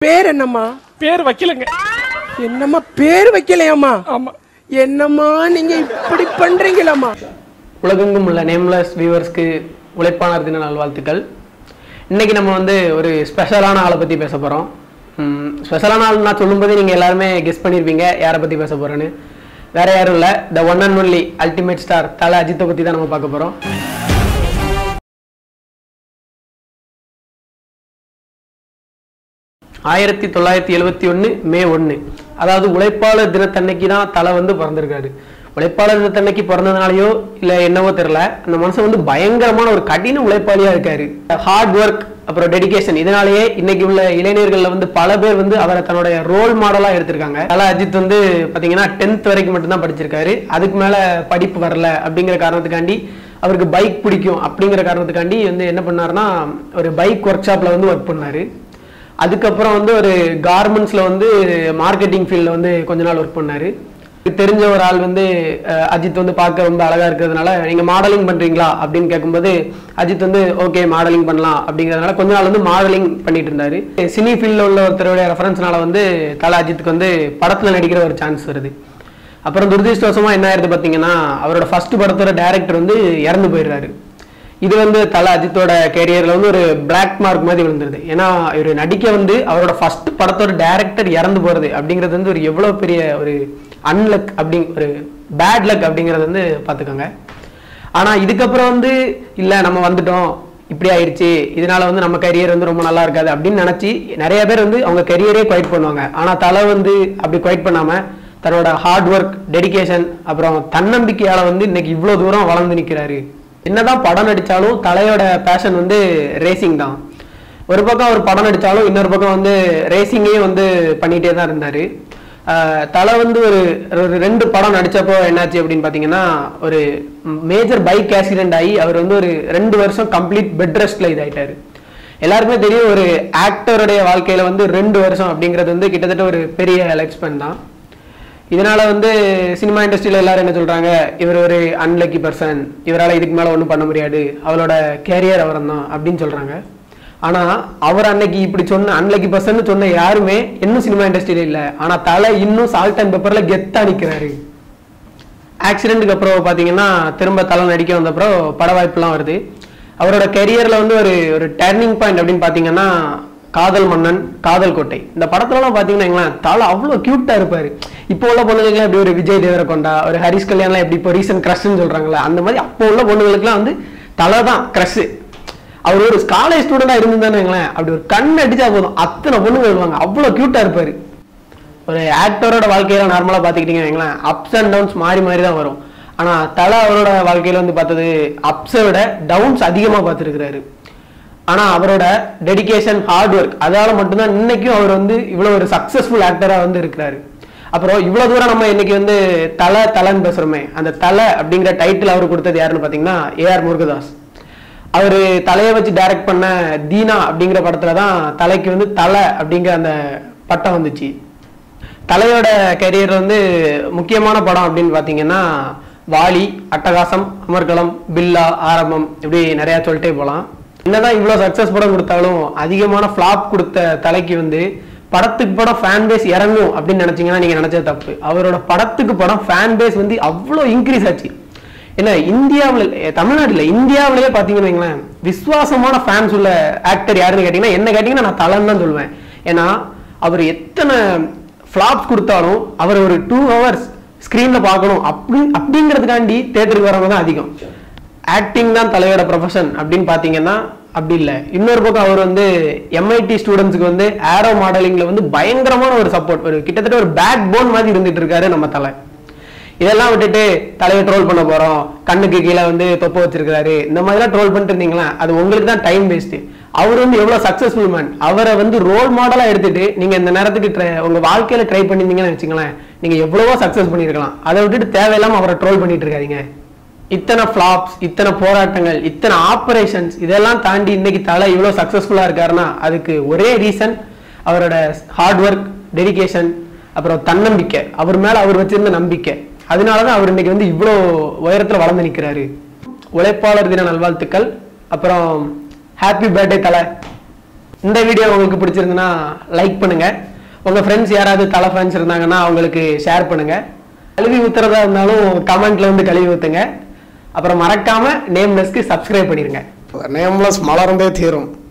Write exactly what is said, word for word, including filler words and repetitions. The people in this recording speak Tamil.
பேர் என்னம்மா? பேர் வைக்கலங்க. என்னம்மா பேர் வைக்கலையாம்மா? ஆமா. என்னம்மா நீங்க இப்படி பண்றீங்களாம்மா? உலகெங்கும் உள்ள நேம்லெஸ் வியூவர்ஸ்க்கு உழைப்பாளர் தின நல்வாழ்த்துக்கள். இன்னைக்கு நம்ம வந்து ஒரு ஸ்பெஷலான ஆளை பற்றி பேச போகிறோம். ஸ்பெஷலான ஆள் நான் சொல்லும்போது நீங்கள் எல்லாருமே கெஸ் பண்ணியிருப்பீங்க யாரை பற்றி பேச போகிறேன்னு. வேற யாரும் இல்லை, the one and only ultimate star Thala அஜித்தை பற்றி தான் நம்ம பார்க்க போகிறோம். ஆயிரத்தி தொள்ளாயிரத்தி எழுபத்தி ஒன்று மே ஒன்று, அதாவது உழைப்பாளர் தினத்தன்னைக்கு தான் தலை வந்து பிறந்திருக்காரு. உழைப்பாளர் தினத்தன்னைக்கு பிறந்ததுனாலையோ இல்லை என்னவோ தெரியல, அந்த மனுஷன் வந்து பயங்கரமான ஒரு கடின உழைப்பாளியாக இருக்காரு. ஹார்ட் ஒர்க் அப்புறம் டெடிகேஷன், இதனாலேயே இன்னைக்கு உள்ள இளைஞர்களில் வந்து பல பேர் வந்து அவரை தன்னுடைய ரோல் மாடலாக எடுத்திருக்காங்க. தல அஜித் வந்து பார்த்தீங்கன்னா டென்த் வரைக்கும் மட்டும்தான் படிச்சிருக்காரு. அதுக்கு மேலே படிப்பு வரல அப்படிங்கிற காரணத்துக்காண்டி, அவருக்கு பைக் பிடிக்கும் அப்படிங்கிற காரணத்துக்காண்டி வந்து என்ன பண்ணாருன்னா ஒரு பைக் ஒர்க் ஷாப்பில் வந்து ஒர்க் பண்ணார். அதுக்கப்புறம் வந்து ஒரு கார்மெண்ட்ஸில் வந்து மார்க்கெட்டிங் ஃபீல்டில் வந்து கொஞ்ச நாள் ஒர்க் பண்ணார். தெரிஞ்ச ஒரு ஆள் வந்து அஜித் வந்து பார்க்க ரொம்ப அழகாக இருக்கிறதுனால நீங்கள் மாடலிங் பண்ணுறீங்களா அப்படின்னு கேட்கும்போது அஜித் வந்து ஓகே மாடலிங் பண்ணலாம் அப்படிங்கிறதுனால கொஞ்ச நாள் வந்து மாடலிங் பண்ணிட்டு இருந்தார். சினி ஃபீல்டில் உள்ள ஒருத்தருடைய ரெஃபரன்ஸ்னால வந்து தல அஜித்துக்கு வந்து படத்தில் நடிக்கிற ஒரு சான்ஸ் வருது. அப்புறம் துரதிருஷ்டவசமாக என்ன ஆயிருது பார்த்தீங்கன்னா, அவரோட ஃபர்ஸ்ட் படத்தோட டைரக்டர் வந்து இறந்து போயிடுறாரு. இது வந்து தல அஜித்தோட கேரியரில் வந்து ஒரு பிளாக் மார்க் மாதிரி விழுந்துருது. ஏன்னா இவர் நடிக்க வந்து அவரோட ஃபர்ஸ்ட் படத்தோட டைரக்டர் இறந்து போகிறது அப்படிங்கிறது வந்து ஒரு எவ்வளோ பெரிய ஒரு அன்லக், அப்படி ஒரு பேட் லக் அப்படிங்கிறது வந்து பார்த்துக்கோங்க. ஆனால் இதுக்கப்புறம் வந்து இல்லை நம்ம வந்துட்டோம் இப்படி ஆயிடுச்சு, இதனால வந்து நம்ம கரியர் வந்து ரொம்ப நல்லா இருக்காது அப்படின்னு நினச்சி நிறைய பேர் வந்து அவங்க கரியரே குவைட் பண்ணுவாங்க. ஆனால் தலை வந்து அப்படி குவைட் பண்ணாமல் தன்னோட ஹார்ட் ஒர்க், டெடிகேஷன் அப்புறம் தன்னம்பிக்கையால் வந்து இன்னைக்கு இவ்வளோ தூரம் வளர்ந்து நிற்கிறாரு. என்னதான் படம் நடித்தாலும் தலையோட பேஷன் வந்து ரேசிங் தான். ஒரு பக்கம் அவர் படம் நடித்தாலும் இன்னொரு பக்கம் வந்து ரேசிங்கே வந்து பண்ணிகிட்டே தான் இருந்தார். தலை வந்து ஒரு ஒரு ரெண்டு படம் நடித்தப்போ என்னாச்சு அப்படின்னு பார்த்தீங்கன்னா, ஒரு மேஜர் பைக் ஆக்சிடென்ட் ஆகி அவர் வந்து ஒரு ரெண்டு வருஷம் கம்ப்ளீட் பெட் ரெஸ்ட்டில் இதாகிட்டார். எல்லாருக்குமே தெரியும், ஒரு ஆக்டருடைய வாழ்க்கையில் வந்து ரெண்டு வருஷம் அப்படிங்கிறது வந்து கிட்டத்தட்ட ஒரு பெரிய லைஃப் ஸ்பேன் தான். இதனால வந்து சினிமா இண்டஸ்ட்ரியில் எல்லாரும் என்ன சொல்றாங்க, இவர் ஒரு அன்லக்கி பர்சன், இவரால் இதுக்கு மேலே ஒன்றும் பண்ண முடியாது, அவளோட கேரியர் அவரம் தான் அப்படின்னு சொல்றாங்க. ஆனால் அவர் அன்னைக்கு இப்படி சொன்ன அன்லக்கி பர்சன் சொன்ன யாருமே இன்னும் சினிமா இண்டஸ்ட்ரியில் இல்லை. ஆனால் தலை இன்னும் சால்ட் அண்ட் பெப்பரில் கெத்தா நிற்கிறாரு. ஆக்சிடென்ட்டுக்கு அப்புறம் பார்த்தீங்கன்னா திரும்ப தலை நடிக்க வந்தப்பறம் பட வாய்ப்புலாம் வருது. அவரோட கெரியரில் வந்து ஒரு ஒரு டர்னிங் பாயிண்ட் அப்படின்னு பார்த்தீங்கன்னா காதல் மன்னன், காதல் கோட்டை, இந்த படத்துலலாம் பார்த்தீங்கன்னா தலை அவ்வளோ க்யூட்டாக இருப்பார். இப்போ உள்ள பொண்ணுங்களுக்குலாம் எப்படி ஒரு விஜய் தேவரகொண்டா, ஒரு ஹரிஷ் கல்யாண்லாம் எப்படி இப்போ ரீசன்ட் க்ரஷ்ன்னு சொல்கிறாங்களே, அந்த மாதிரி அப்போ உள்ள பொண்ணுங்களுக்குலாம் வந்து தலை தான் க்ரஷ். அவர் ஒரு காலேஜ் ஸ்டூடெண்டாக இருந்துதானேங்களேன், அப்படி ஒரு கண் அடிச்சா போதும் அத்தனை பொண்ணுங்க வருவாங்க, அவ்வளோ க்யூட்டாக இருப்பார். ஒரு ஆக்டரோட வாழ்க்கையில நார்மலாக பார்த்துக்கிட்டீங்கன்னு வைங்களேன், அப்ஸ் அண்ட் டவுன்ஸ் மாறி மாறி தான் வரும். ஆனால் தலை அவரோட வாழ்க்கையில் வந்து பார்த்தது அப்ஸை விட டவுன்ஸ் அதிகமாக பார்த்துருக்கிறாரு. ஆனால் அவரோட டெடிகேஷன், ஹார்ட் ஒர்க், அதால் மட்டும்தான் இன்னைக்கும் அவர் வந்து இவ்வளோ ஒரு சக்ஸஸ்ஃபுல் ஆக்டராக வந்து இருக்கிறாரு. அப்புறம் இவ்வளோ தூரம் நம்ம இன்னைக்கு வந்து தலை தலைன்னு பேசுகிறோமே, அந்த தலை அப்படிங்கிற டைட்டில் அவர் கொடுத்தது யாருன்னு பார்த்தீங்கன்னா ஏஆர் முருகதாஸ். அவர் தலையை வச்சு டைரக்ட் பண்ண தீனா அப்படிங்கிற படத்துல தான் தலைக்கு வந்து தலை அப்படிங்கிற அந்த பட்டம் வந்துச்சு. தலையோட கெரியர் வந்து முக்கியமான படம் அப்படின்னு பார்த்தீங்கன்னா வாலி, அட்டகாசம், அமர்கலம், பில்லா, ஆரம்பம், இப்படி நிறையா சொல்லிட்டே போகலாம். என்னதான் இவ்வளோ சக்ஸஸ் படம் கொடுத்தாலும் அதிகமான ஃப்ளாப் கொடுத்த தலைக்கு வந்து படத்துக்கு படம் ஃபேன் பேஸ் இறங்கும் அப்படின்னு நினச்சிங்கன்னா நீங்கள் நினச்சது தப்பு. அவரோட படத்துக்கு படம் ஃபேன் பேஸ் வந்து அவ்வளோ இன்க்ரீஸ் ஆச்சு. இல்லை இந்தியாவில், தமிழ்நாட்டில் இந்தியாவிலேயே பார்த்தீங்கன்னு வைங்களேன், விசுவாசமான ஃபேன்ஸ் உள்ள ஆக்டர் யாருன்னு கேட்டிங்கன்னா என்ன கேட்டிங்கன்னா நான் தலைன்னு தான் சொல்லுவேன். ஏன்னா அவர் எத்தனை ஃப்ளாப்ஸ் கொடுத்தாலும் அவர் ஒரு டூ ஹவர்ஸ் ஸ்க்ரீனில் பார்க்கணும் அப்படி அப்படிங்கிறதுக்காண்டி தேட்டருக்கு வரவங்க தான் அதிகம். ஆக்டிங் தான் தலையோட ப்ரொஃபஷன் அப்படின்னு பார்த்தீங்கன்னா அப்படி இல்லை. இன்னொரு பக்கம் அவர் வந்து எம்ஐடி ஸ்டூடெண்ட்ஸுக்கு வந்து ஏரோ மாடலிங்கில் வந்து பயங்கரமான ஒரு சப்போர்ட், ஒரு கிட்டத்தட்ட ஒரு பேக் போன் மாதிரி இருந்துட்டு இருக்காரு நம்ம தலை. இதெல்லாம் விட்டுட்டு தலையை ட்ரோல் பண்ண போறோம், கண்ணுக்கு கீழே வந்து தொப்ப வச்சிருக்காரு, இந்த மாதிரிலாம் ட்ரோல் பண்ணிட்டு இருந்தீங்களா அது உங்களுக்கு தான் டைம் வேஸ்ட். அவர் வந்து எவ்வளவு சக்சஸ்ஃபுல் மேன், அவரை வந்து ரோல் மாடலா எடுத்துட்டு நீங்க இந்த நேரத்துக்கு உங்க வாழ்க்கையில ட்ரை பண்ணிருந்தீங்கன்னு வச்சுங்களேன், நீங்க எவ்வளவோ சக்சஸ் பண்ணிருக்கலாம். அதை விட்டுட்டு தேவையில்லாம அவரை ட்ரோல் பண்ணிட்டு இருக்காதீங்க. இத்தனை ஃபிளாப்ஸ், இத்தனை போராட்டங்கள், இத்தனை ஆபரேஷன்ஸ், இதெல்லாம் தாண்டி இன்னைக்கு தலை இவ்வளவு சக்சஸ்ஃபுல்லா இருக்காருன்னா அதுக்கு ஒரே ரீசன் அவரோட ஹார்ட் ஒர்க், டெடிகேஷன், அப்புறம் தன்னம்பிக்கை, அவர் மேல அவர் வச்சிருந்த நம்பிக்கை. அதனாலதான் அவர் இன்னைக்கு வந்து இவ்வளோ உயரத்துல வளர்ந்து நிற்கிறாரு. உழைப்பாளர் தின நல்வாழ்த்துக்கள். அப்புறம் ஹாப்பி பர்த்டே தலை. இந்த வீடியோ உங்களுக்கு பிடிச்சிருந்துன்னா லைக் பண்ணுங்க. உங்க ஃப்ரெண்ட்ஸ் யாராவது தலை ஃபேன்ஸ் இருந்தாங்கன்னா அவங்களுக்கு ஷேர் பண்ணுங்க. கழுவி ஊத்துறதா இருந்தாலும் கமெண்ட்ல வந்து கழுவி ஊத்துங்க. அப்புறம் மறக்காம நேம்லெஸ்க்கு சப்ஸ்கிரைப் பண்ணிருங்க. நேம்லெஸ் மலர்ந்தே தீரும்.